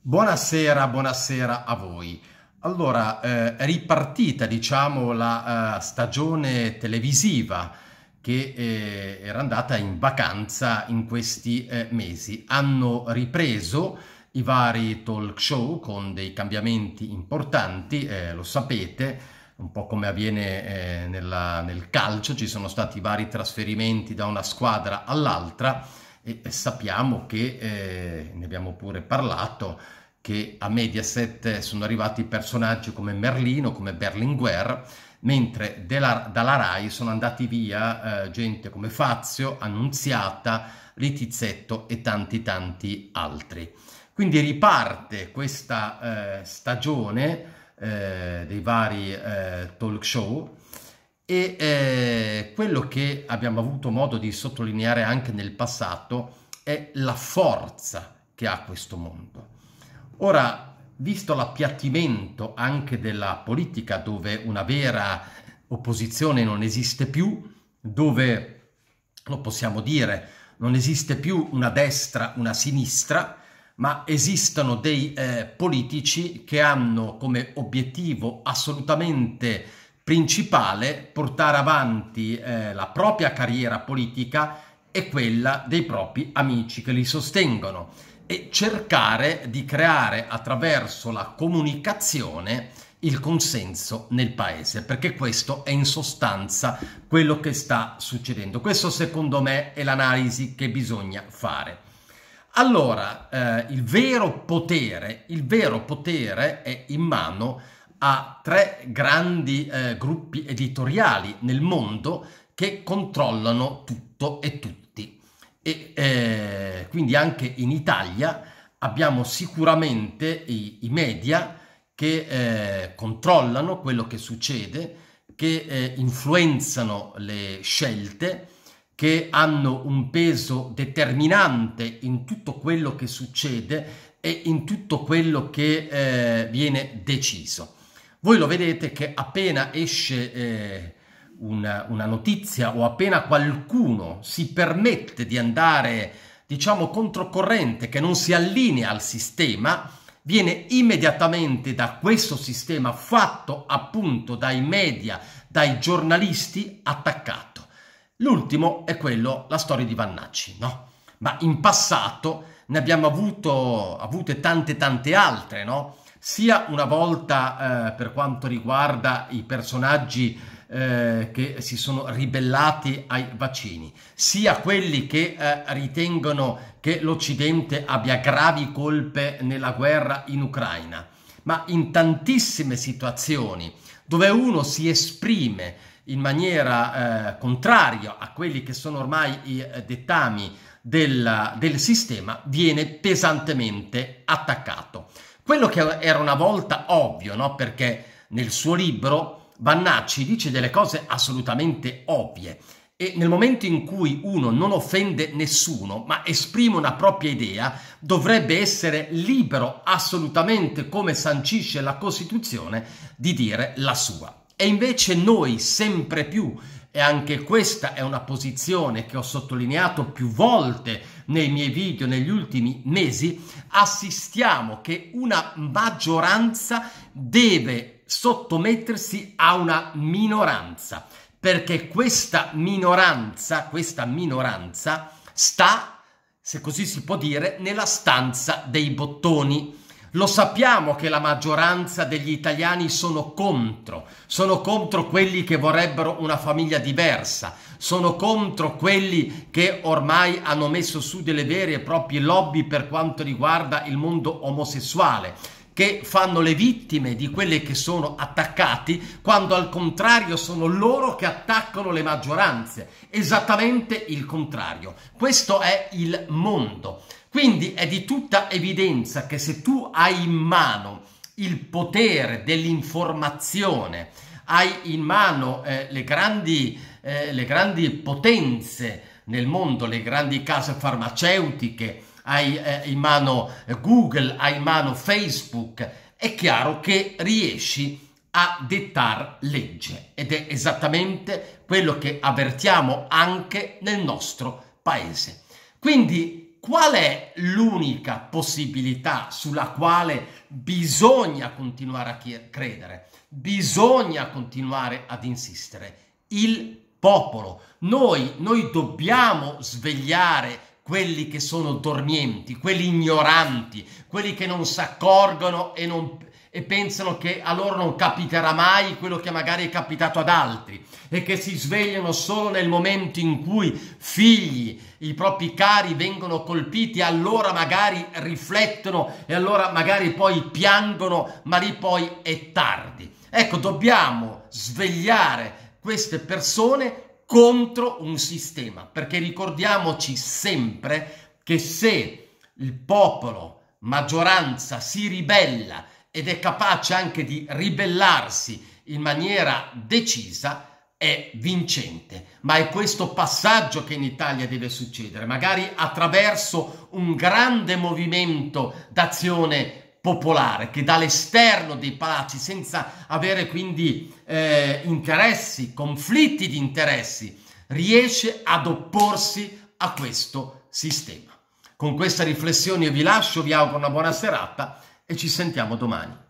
Buonasera, buonasera a voi. Allora, è ripartita, diciamo, la stagione televisiva che era andata in vacanza in questi mesi. Hanno ripreso i vari talk show con dei cambiamenti importanti, lo sapete, un po' come avviene nel calcio, ci sono stati vari trasferimenti da una squadra all'altra e sappiamo che, ne abbiamo pure parlato, che a Mediaset sono arrivati personaggi come Merlino, come Berlinguer, mentre dalla Rai sono andati via gente come Fazio, Annunziata, Littizzetto e tanti altri. Quindi riparte questa stagione dei vari talk show e quello che abbiamo avuto modo di sottolineare anche nel passato è la forza che ha questo mondo. Ora, visto l'appiattimento anche della politica, dove una vera opposizione non esiste più, dove, lo possiamo dire, non esiste più una destra, una sinistra, ma esistono dei politici che hanno come obiettivo assolutamente principale portare avanti la propria carriera politica e quella dei propri amici che li sostengono e cercare di creare attraverso la comunicazione il consenso nel paese, perché questo è in sostanza quello che sta succedendo. Questo secondo me è l'analisi che bisogna fare. Allora, il vero potere è in mano a tre grandi gruppi editoriali nel mondo che controllano tutto e tutti. E quindi anche in Italia abbiamo sicuramente i media che controllano quello che succede, che influenzano le scelte, che hanno un peso determinante in tutto quello che succede e in tutto quello che viene deciso. Voi lo vedete che appena esce una notizia o appena qualcuno si permette di andare, diciamo, controcorrente, che non si allinea al sistema, viene immediatamente da questo sistema fatto appunto dai media, dai giornalisti, attaccato. L'ultimo è la storia di Vannacci, no? Ma in passato ne abbiamo avute tante altre, no? Sia una volta per quanto riguarda i personaggi che si sono ribellati ai vaccini, sia quelli che ritengono che l'Occidente abbia gravi colpe nella guerra in Ucraina, ma in tantissime situazioni dove uno si esprime in maniera contraria a quelli che sono ormai i dettami del sistema, viene pesantemente attaccato. Quello che era una volta ovvio, no? Perché nel suo libro Vannacci dice delle cose assolutamente ovvie e nel momento in cui uno non offende nessuno ma esprime una propria idea, dovrebbe essere libero assolutamente, come sancisce la Costituzione, di dire la sua. E invece noi sempre più, e anche questa è una posizione che ho sottolineato più volte nei miei video negli ultimi mesi, assistiamo che una maggioranza deve sottomettersi a una minoranza, perché questa minoranza sta, se così si può dire, nella stanza dei bottoni. Lo sappiamo che la maggioranza degli italiani sono contro quelli che vorrebbero una famiglia diversa, sono contro quelli che ormai hanno messo su delle vere e proprie lobby per quanto riguarda il mondo omosessuale, che fanno le vittime di quelli che sono attaccati, quando al contrario sono loro che attaccano le maggioranze. Esattamente il contrario. Questo è il mondo. Quindi è di tutta evidenza che se tu hai in mano il potere dell'informazione, hai in mano le grandi potenze nel mondo, le grandi case farmaceutiche, hai in mano Google, hai in mano Facebook, è chiaro che riesci a dettar legge ed è esattamente quello che avvertiamo anche nel nostro paese. Quindi qual è l'unica possibilità sulla quale bisogna continuare a credere? Bisogna continuare ad insistere. Il popolo. Noi dobbiamo svegliare quelli che sono dormienti, quelli ignoranti, quelli che non si accorgono e pensano che a loro non capiterà mai quello che magari è capitato ad altri e che si svegliano solo nel momento in cui figli, i propri cari vengono colpiti, allora magari riflettono e allora magari poi piangono, ma lì poi è tardi. Ecco, dobbiamo svegliare queste persone contro un sistema, perché ricordiamoci sempre che se il popolo, maggioranza, si ribella ed è capace anche di ribellarsi in maniera decisa, è vincente. Ma è questo passaggio che in Italia deve succedere, magari attraverso un grande movimento d'azione popolare che dall'esterno dei palazzi, senza avere quindi interessi, conflitti di interessi, riesce ad opporsi a questo sistema. Con questa riflessione io vi lascio, vi auguro una buona serata e ci sentiamo domani.